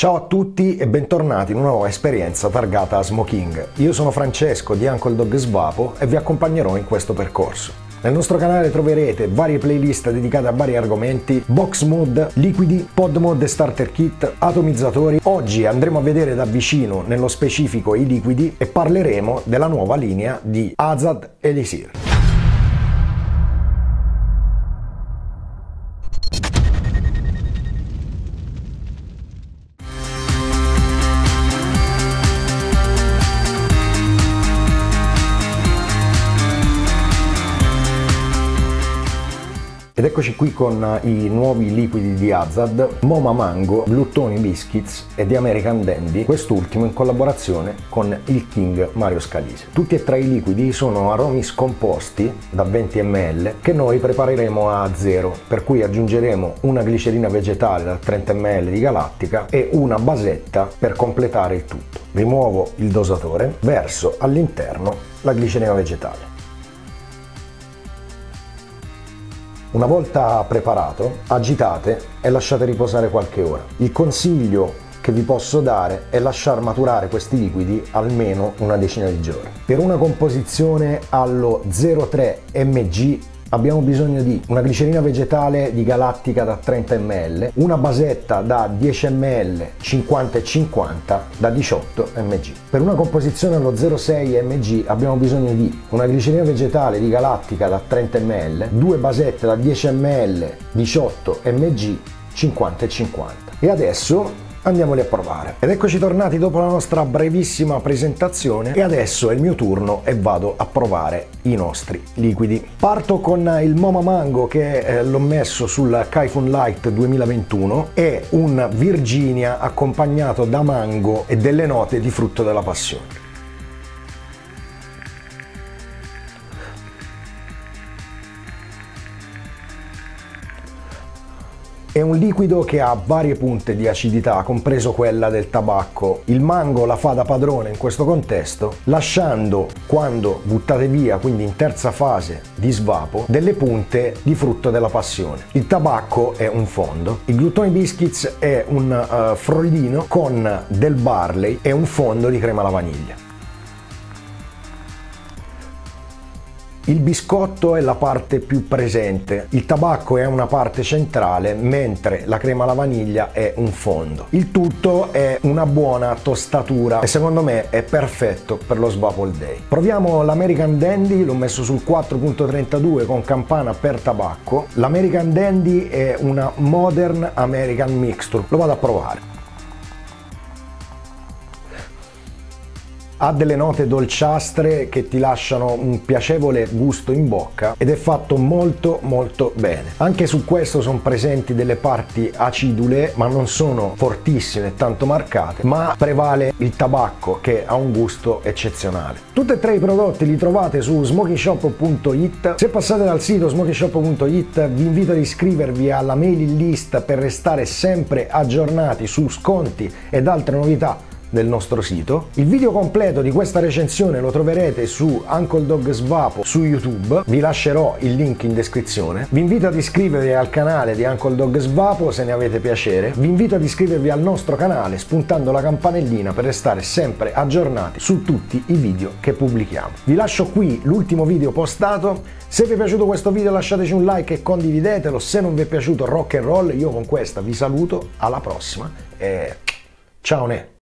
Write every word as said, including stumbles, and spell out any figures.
Ciao a tutti e bentornati in una nuova esperienza targata a Smoking. Io sono Francesco di Uncle Dog Svapo e vi accompagnerò in questo percorso. Nel nostro canale troverete varie playlist dedicate a vari argomenti, box mod, liquidi, pod mod e starter kit, atomizzatori. Oggi andremo a vedere da vicino nello specifico i liquidi e parleremo della nuova linea di Azad Elixir. Ed eccoci qui con i nuovi liquidi di Azad, Moma Mango, Gluttony Biscuits e The American Dandy, quest'ultimo in collaborazione con il King Mario Scalise. Tutti e tre i liquidi sono aromi scomposti da venti millilitri che noi prepareremo a zero, per cui aggiungeremo una glicerina vegetale da trenta millilitri di galattica e una basetta per completare il tutto. Rimuovo il dosatore, verso all'interno la glicerina vegetale. Una volta preparato, agitate e lasciate riposare qualche ora. Il consiglio che vi posso dare è lasciar maturare questi liquidi almeno una decina di giorni. Per una composizione allo zero virgola tre milligrammi abbiamo bisogno di una glicerina vegetale di galattica da trenta millilitri, una basetta da dieci millilitri cinquanta e cinquanta da diciotto milligrammi. Per una composizione allo zero virgola sei milligrammi abbiamo bisogno di una glicerina vegetale di galattica da trenta millilitri, due basette da dieci millilitri diciotto milligrammi, cinquanta e cinquanta. E adesso andiamoli a provare. Ed eccoci tornati dopo la nostra brevissima presentazione e adesso è il mio turno e vado a provare i nostri liquidi. Parto con il Moma Mango che eh, l'ho messo sul Kaifun Light duemilaventuno, è un Virginia accompagnato da mango e delle note di frutto della passione. È un liquido che ha varie punte di acidità, compreso quella del tabacco. Il mango la fa da padrone in questo contesto, lasciando, quando buttate via, quindi in terza fase di svapo, delle punte di frutto della passione. Il tabacco è un fondo, il Gluttony Biscuits è un uh, frollino con del barley e un fondo di crema alla vaniglia. Il biscotto è la parte più presente, il tabacco è una parte centrale, mentre la crema alla vaniglia è un fondo. Il tutto è una buona tostatura e secondo me è perfetto per lo svapo all day. Proviamo l'American Dandy, l'ho messo sul quattro virgola trentadue con campana per tabacco. L'American Dandy è una Modern American Mixture, lo vado a provare. Ha delle note dolciastre che ti lasciano un piacevole gusto in bocca ed è fatto molto molto bene. Anche su questo sono presenti delle parti acidule, ma non sono fortissime e tanto marcate, ma prevale il tabacco che ha un gusto eccezionale. Tutti e tre i prodotti li trovate su smoking shop punto it. Se passate dal sito smoking shop punto it vi invito ad iscrivervi alla mailing list per restare sempre aggiornati su sconti ed altre novità del nostro sito. Il video completo di questa recensione lo troverete su Uncle Dog Svapo su YouTube, vi lascerò il link in descrizione. Vi invito ad iscrivervi al canale di Uncle Dog Svapo se ne avete piacere, vi invito ad iscrivervi al nostro canale spuntando la campanellina per restare sempre aggiornati su tutti i video che pubblichiamo. Vi lascio qui l'ultimo video postato, se vi è piaciuto questo video lasciateci un like e condividetelo, se non vi è piaciuto rock and roll. Io con questa vi saluto, alla prossima e ciao ne!